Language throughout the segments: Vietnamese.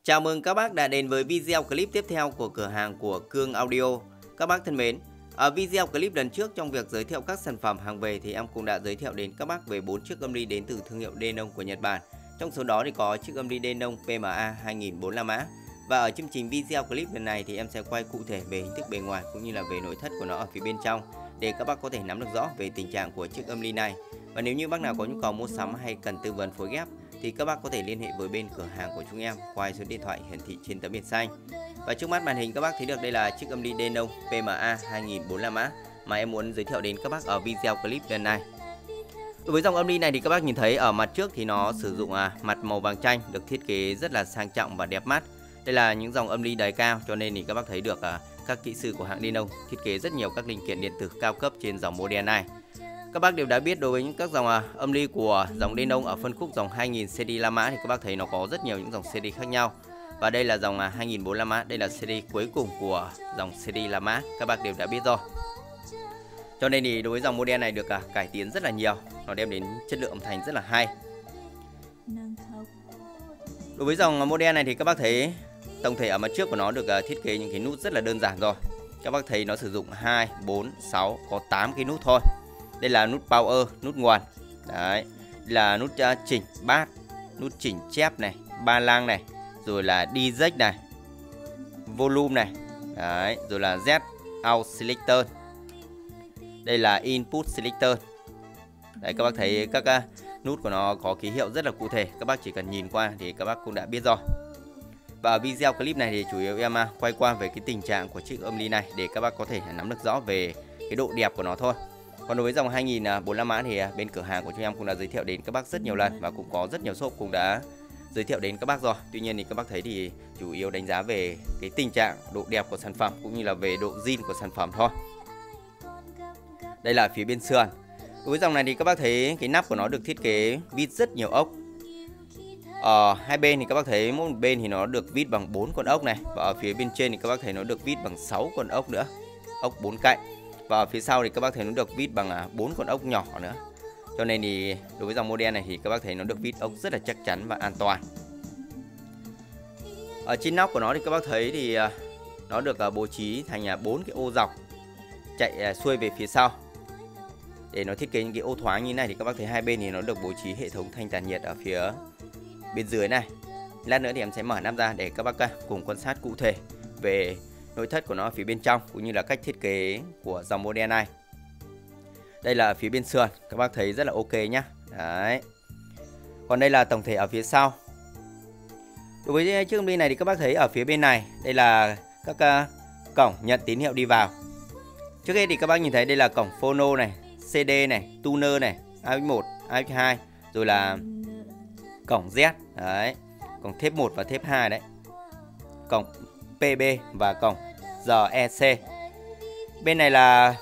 Chào mừng các bác đã đến với video clip tiếp theo của cửa hàng của Cương Audio. Các bác thân mến, ở video clip lần trước trong việc giới thiệu các sản phẩm hàng về thì em cũng đã giới thiệu đến các bác về 4 chiếc âm ly đến từ thương hiệu Denon của Nhật Bản. Trong số đó thì có chiếc âm ly Denon PMA 2045 mã. Và ở chương trình video clip lần này thì em sẽ quay cụ thể về hình thức bề ngoài cũng như là về nội thất của nó ở phía bên trong để các bác có thể nắm được rõ về tình trạng của chiếc âm ly này. Và nếu như bác nào có nhu cầu mua sắm hay cần tư vấn phối ghép thì các bác có thể liên hệ với bên cửa hàng của chúng em qua số điện thoại hiển thị trên tấm biển xanh. Và trước mắt màn hình các bác thấy được đây là chiếc âm ly Denon PMA 2045 mã mà em muốn giới thiệu đến các bác ở video clip lần này. Đối với dòng âm ly này thì các bác nhìn thấy ở mặt trước thì nó sử dụng mặt màu vàng chanh, được thiết kế rất là sang trọng và đẹp mắt. Đây là những dòng âm ly đáy cao cho nên thì các bác thấy được các kỹ sư của hãng Denon thiết kế rất nhiều các linh kiện điện tử cao cấp trên dòng model này. Các bác đều đã biết đối với những các dòng âm ly của dòng Denon ở phân khúc dòng 2000 series La Mã thì các bác thấy nó có rất nhiều những dòng series khác nhau. Và đây là dòng 2004 La Mã, đây là series cuối cùng của dòng series La Mã, các bác đều đã biết rồi. Cho nên thì đối với dòng model này được cải tiến rất là nhiều, nó đem đến chất lượng âm thanh rất là hay. Đối với dòng model này thì các bác thấy tổng thể ở mặt trước của nó được thiết kế những cái nút rất là đơn giản rồi. Các bác thấy nó sử dụng 2, 4, 6, có 8 cái nút thôi. Đây là nút power, nút nguồn. Đấy, đây là nút chỉnh bass, nút chỉnh chép này, ba lang này, rồi là DJ này, volume này. Đấy, rồi là Z out selector. Đây là input selector. Đấy, các bác thấy các nút của nó có ký hiệu rất là cụ thể, các bác chỉ cần nhìn qua thì các bác cũng đã biết rồi. Và ở video clip này thì chủ yếu em quay qua về cái tình trạng của chiếc âm ly này để các bác có thể nắm được rõ về cái độ đẹp của nó thôi. Còn đối với dòng 2045 mã thì bên cửa hàng của chúng em cũng đã giới thiệu đến các bác rất nhiều lần và cũng có rất nhiều shop cũng đã giới thiệu đến các bác rồi. Tuy nhiên thì các bác thấy thì chủ yếu đánh giá về cái tình trạng, độ đẹp của sản phẩm cũng như là về độ zin của sản phẩm thôi. Đây là phía bên sườn. Đối với dòng này thì các bác thấy cái nắp của nó được thiết kế vít rất nhiều ốc. Ở hai bên thì các bác thấy mỗi một bên thì nó được vít bằng 4 con ốc này, và ở phía bên trên thì các bác thấy nó được vít bằng 6 con ốc nữa, ốc 4 cạnh. Và ở phía sau thì các bác thấy nó được vít bằng 4 con ốc nhỏ nữa. Cho nên thì đối với dòng model này thì các bác thấy nó được vít ốc rất là chắc chắn và an toàn. Ở trên nóc của nó thì các bác thấy thì nó được bố trí thành 4 cái ô dọc chạy xuôi về phía sau. Để nó thiết kế những cái ô thoáng như này thì các bác thấy hai bên thì nó được bố trí hệ thống thanh tản nhiệt ở phía bên dưới này. Lát nữa thì em sẽ mở nắp ra để các bác cùng quan sát cụ thể về nội thất của nó ở phía bên trong cũng như là cách thiết kế của dòng model này. Đây là phía bên sườn, các bác thấy rất là ok nhá. Đấy. Còn đây là tổng thể ở phía sau. Đối với chiếc âm ly này thì các bác thấy ở phía bên này, đây là các cổng nhận tín hiệu đi vào. Trước hết thì các bác nhìn thấy đây là cổng phono này, CD này, tuner này, AX1, AX2, rồi là cổng Z, đấy, cổng thép 1 và thép 2 đấy, cổng PB và cổng REC. Bên này là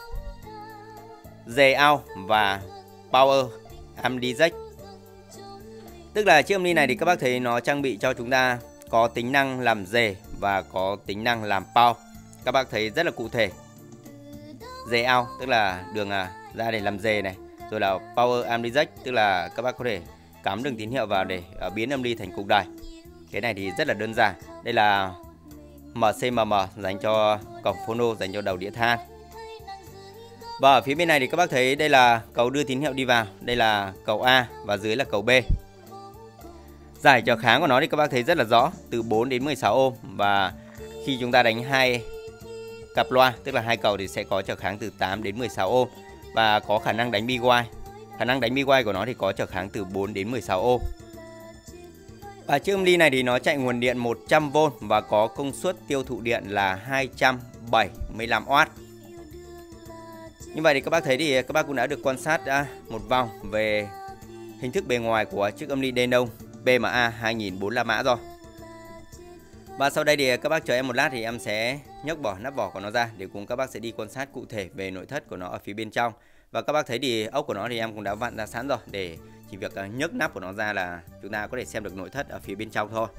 J-out và Power amp DJ. Tức là chiếc âm ly này thì các bác thấy nó trang bị cho chúng ta có tính năng làm rề và có tính năng làm power. Các bác thấy rất là cụ thể. J-out tức là đường ra để làm rề này, rồi là Power amp DJ tức là các bác có thể cắm đường tín hiệu vào để biến âm ly thành cục đẩy. Cái này thì rất là đơn giản. Đây là MCMM dành cho cổng phono, dành cho đầu đĩa than. Và ở phía bên này thì các bác thấy đây là cầu đưa tín hiệu đi vào, đây là cầu A và dưới là cầu B. Giải trở kháng của nó thì các bác thấy rất là rõ, từ 4 đến 16 ohm, và khi chúng ta đánh hai cặp loa tức là hai cầu thì sẽ có trở kháng từ 8 đến 16 ohm và có khả năng đánh BY. Khả năng đánh BY của nó thì có trở kháng từ 4 đến 16 ohm. Và chiếc âm ly này thì nó chạy nguồn điện 100V và có công suất tiêu thụ điện là 275W. Như vậy thì các bác thấy thì các bác cũng đã được quan sát một vòng về hình thức bề ngoài của chiếc âm ly Denon PMA 2045 mã rồi. Và sau đây thì các bác chờ em một lát thì em sẽ nhấc bỏ nắp vỏ của nó ra để cùng các bác sẽ đi quan sát cụ thể về nội thất của nó ở phía bên trong. Và các bác thấy thì ốc của nó thì em cũng đã vặn ra sẵn rồi, để chỉ việc nhấc nắp của nó ra là chúng ta có thể xem được nội thất ở phía bên trong thôi.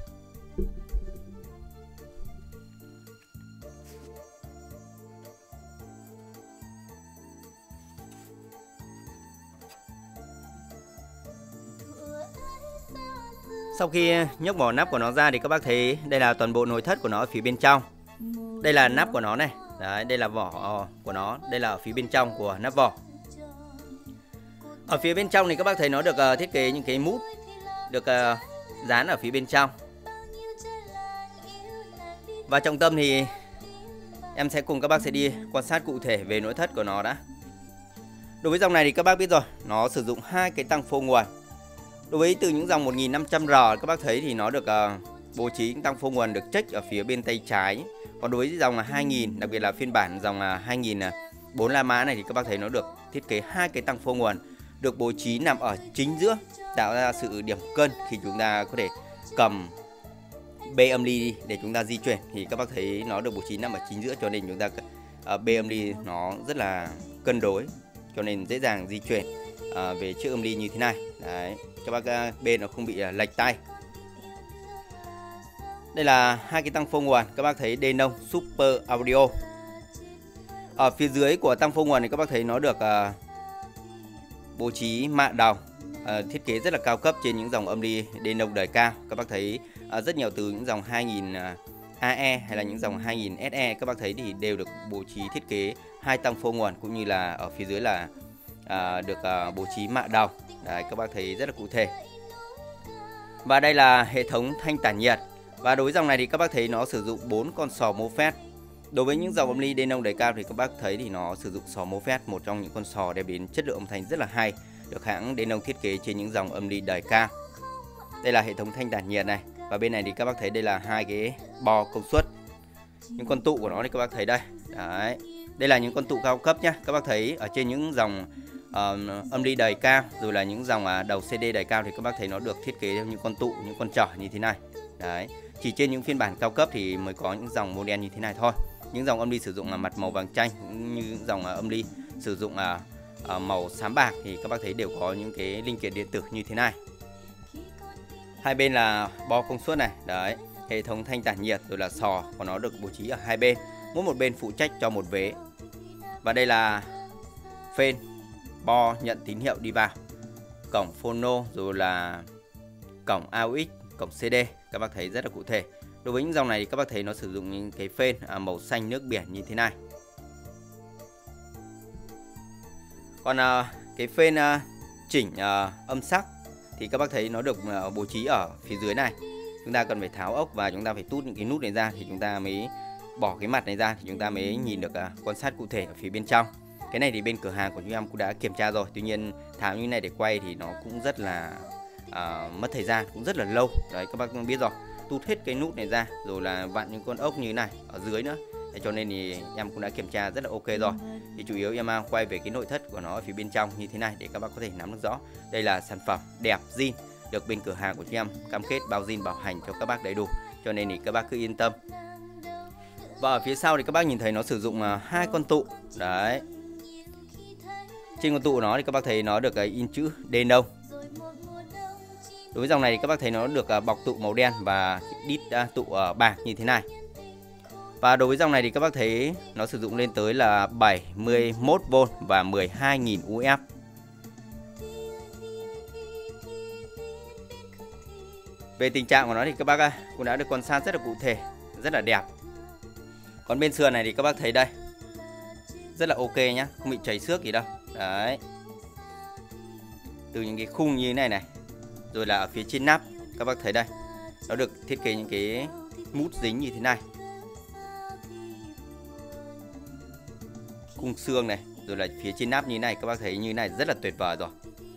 Sau khi nhấc bỏ nắp của nó ra thì các bác thấy đây là toàn bộ nội thất của nó ở phía bên trong. Đây là nắp của nó này. Đấy, đây là vỏ của nó. Đây là ở phía bên trong của nắp vỏ. Ở phía bên trong thì các bác thấy nó được thiết kế những cái mút được dán ở phía bên trong. Và trọng tâm thì em sẽ cùng các bác sẽ đi quan sát cụ thể về nội thất của nó đã. Đối với dòng này thì các bác biết rồi, nó sử dụng hai cái tăng phô nguồn. Đối với từ những dòng 1500R các bác thấy thì nó được bố trí tăng phô nguồn được check ở phía bên tay trái. Còn đối với dòng 2000, đặc biệt là phiên bản dòng 2000 4 la mã này thì các bác thấy nó được thiết kế hai cái tăng phô nguồn được bố trí nằm ở chính giữa, tạo ra sự điểm cân khi chúng ta có thể cầm bê âm ly đi để chúng ta di chuyển. Thì các bác thấy nó được bố trí nằm ở chính giữa, cho nên chúng ta bê âm ly nó rất là cân đối, cho nên dễ dàng di chuyển về chiếc âm ly như thế này. Đấy, các bác bên nó không bị lệch tay. Đây là hai cái tăng phô nguồn, các bác thấy Denon Super Audio. Ở phía dưới của tăng phô nguồn thì các bác thấy nó được bố trí mạ đồng, thiết kế rất là cao cấp trên những dòng âm ly Denon đời cao. Các bác thấy rất nhiều từ những dòng 2000 AE hay là những dòng 2000 SE các bác thấy thì đều được bố trí thiết kế hai tăng phô nguồn, cũng như là ở phía dưới là được bố trí mạ đồng. Đấy, các bác thấy rất là cụ thể. Và đây là hệ thống thanh tản nhiệt. Và đối với dòng này thì các bác thấy nó sử dụng 4 con sò MOSFET. Đối với những dòng âm ly Denon đời cao thì các bác thấy thì nó sử dụng sò MOSFET, một trong những con sò đem đến chất lượng âm thanh rất là hay, được hãng Denon thiết kế trên những dòng âm ly đời cao. Đây là hệ thống thanh tản nhiệt này. Và bên này thì các bác thấy đây là hai cái bo công suất. Những con tụ của nó thì các bác thấy đây. Đấy. Đây là những con tụ cao cấp nhá. Các bác thấy ở trên những dòng âm ly đời cao, rồi là những dòng đầu CD đời cao thì các bác thấy nó được thiết kế theo những con tụ, những con trỏ như thế này. Đấy. Chỉ trên những phiên bản cao cấp thì mới có những dòng model như thế này thôi. Những dòng âm ly sử dụng mặt màu vàng chanh, như những dòng âm ly sử dụng màu xám bạc thì các bác thấy đều có những cái linh kiện điện tử như thế này. Hai bên là bo công suất này. Đấy, hệ thống thanh tản nhiệt rồi là sò của nó được bố trí ở hai bên, mỗi một bên phụ trách cho một vế. Và đây là phên bo nhận tín hiệu đi vào, cổng phono rồi là cổng AUX, cổng CD, các bác thấy rất là cụ thể. Đối với những dòng này thì các bác thấy nó sử dụng những cái phên màu xanh nước biển như thế này. Còn cái phên chỉnh âm sắc thì các bác thấy nó được bố trí ở phía dưới này. Chúng ta cần phải tháo ốc và chúng ta phải tút những cái nút này ra thì chúng ta mới bỏ cái mặt này ra thì chúng ta mới nhìn được quan sát cụ thể ở phía bên trong. Cái này thì bên cửa hàng của chúng em cũng đã kiểm tra rồi. Tuy nhiên tháo như này để quay thì nó cũng rất là mất thời gian, cũng rất là lâu. Đấy, các bác biết rồi, tút hết cái nút này ra rồi là vặn những con ốc như thế này ở dưới nữa. Thế cho nên thì em cũng đã kiểm tra rất là ok rồi. Thì chủ yếu em quay về cái nội thất của nó ở phía bên trong như thế này để các bác có thể nắm được rõ. Đây là sản phẩm đẹp zin, được bên cửa hàng của chúng em cam kết bao zin bảo hành cho các bác đầy đủ, cho nên thì các bác cứ yên tâm. Và ở phía sau thì các bác nhìn thấy nó sử dụng hai con tụ. Đấy, trên con tụ nó thì các bác thấy nó được in chữ Denon. Đối với dòng này thì các bác thấy nó được bọc tụ màu đen và đít tụ bạc như thế này. Và đối với dòng này thì các bác thấy nó sử dụng lên tới là 71V và 12.000 UF. Về tình trạng của nó thì các bác cũng đã được quan sát rất là cụ thể, rất là đẹp. Còn bên sườn này thì các bác thấy đây, rất là ok nhá, không bị chảy xước gì đâu. Đấy, từ những cái khung như thế này này, rồi là ở phía trên nắp các bác thấy đây, nó được thiết kế những cái mút dính như thế này, khung xương này, rồi là phía trên nắp như thế này, các bác thấy như thế này rất là tuyệt vời rồi.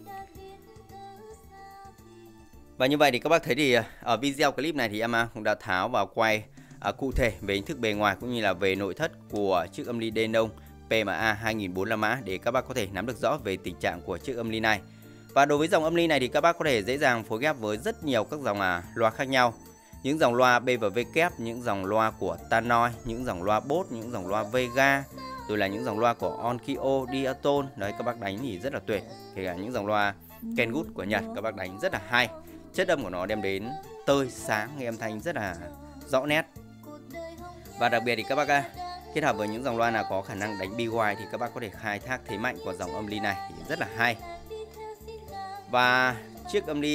Và như vậy thì các bác thấy thì ở video clip này thì em cũng đã tháo và quay cụ thể về hình thức bề ngoài cũng như là về nội thất của chiếc âm ly Denon PMA 2004 la mã để các bác có thể nắm được rõ về tình trạng của chiếc âm ly này. Và đối với dòng âm ly này thì các bác có thể dễ dàng phối ghép với rất nhiều các dòng loa khác nhau. Những dòng loa BVV kép, những dòng loa của Tannoy, những dòng loa Bose, những dòng loa Vega, rồi là những dòng loa của Onkyo, Diaton. Đấy, các bác đánh thì rất là tuyệt. Kể cả những dòng loa Kenwood của Nhật các bác đánh rất là hay. Chất âm của nó đem đến tơi sáng, nghe âm thanh rất là rõ nét. Và đặc biệt thì các bác kết hợp với những dòng loa nào có khả năng đánh BY thì các bác có thể khai thác thế mạnh của dòng âm ly này thì rất là hay. Và chiếc âm ly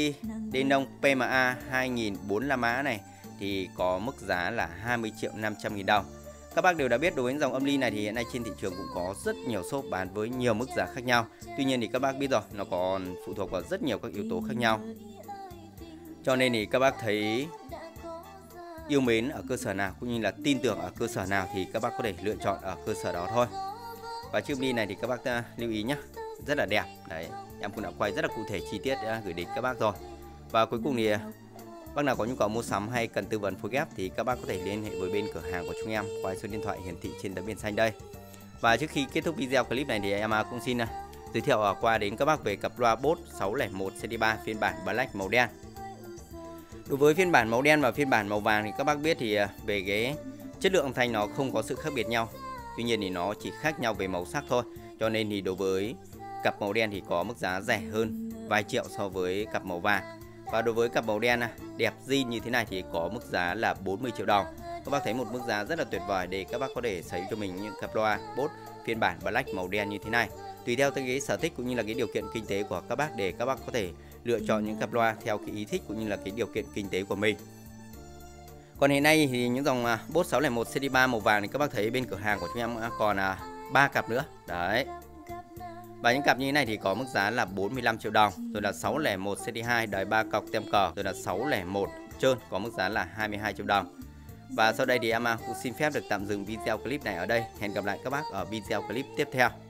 Denon PMA 2045 mã này thì có mức giá là 20.500.000 đồng. Các bác đều đã biết đối với dòng âm ly này thì hiện nay trên thị trường cũng có rất nhiều shop bán với nhiều mức giá khác nhau. Tuy nhiên thì các bác biết rồi, nó còn phụ thuộc vào rất nhiều các yếu tố khác nhau. Cho nên thì các bác thấy yêu mến ở cơ sở nào cũng như là tin tưởng ở cơ sở nào thì các bác có thể lựa chọn ở cơ sở đó thôi. Và chiếc ly này thì các bác lưu ý nhé, rất là đẹp. Đấy, em cũng đã quay rất là cụ thể chi tiết gửi đến các bác rồi. Và cuối cùng thì bác nào có nhu cầu mua sắm hay cần tư vấn phối ghép thì các bác có thể liên hệ với bên cửa hàng của chúng em qua số điện thoại hiển thị trên tấm biển xanh đây. Và trước khi kết thúc video clip này thì em cũng xin giới thiệu qua đến các bác về cặp loa Bose 601 CD3 phiên bản Black màu đen. Đối với phiên bản màu đen và phiên bản màu vàng thì các bác biết thì về cái chất lượng âm thanh nó không có sự khác biệt nhau. Tuy nhiên thì nó chỉ khác nhau về màu sắc thôi. Cho nên thì đối với cặp màu đen thì có mức giá rẻ hơn vài triệu so với cặp màu vàng. Và đối với cặp màu đen đẹp zin như thế này thì có mức giá là 40 triệu đồng. Các bác thấy một mức giá rất là tuyệt vời để các bác có thể sở hữu cho mình những cặp loa Bose phiên bản Black màu đen như thế này. Tùy theo cái sở thích cũng như là cái điều kiện kinh tế của các bác để các bác có thể lựa chọn những cặp loa theo cái ý thích cũng như là cái điều kiện kinh tế của mình. Còn hiện nay thì những dòng Bose 601 CD3 màu vàng thì các bác thấy bên cửa hàng của chúng em còn 3 cặp nữa. Đấy. Và những cặp như thế này thì có mức giá là 45 triệu đồng. Rồi là 601 CD2 đời 3 cọc tem cờ. Rồi là 601 trơn có mức giá là 22 triệu đồng. Và sau đây thì em cũng xin phép được tạm dừng video clip này ở đây. Hẹn gặp lại các bác ở video clip tiếp theo.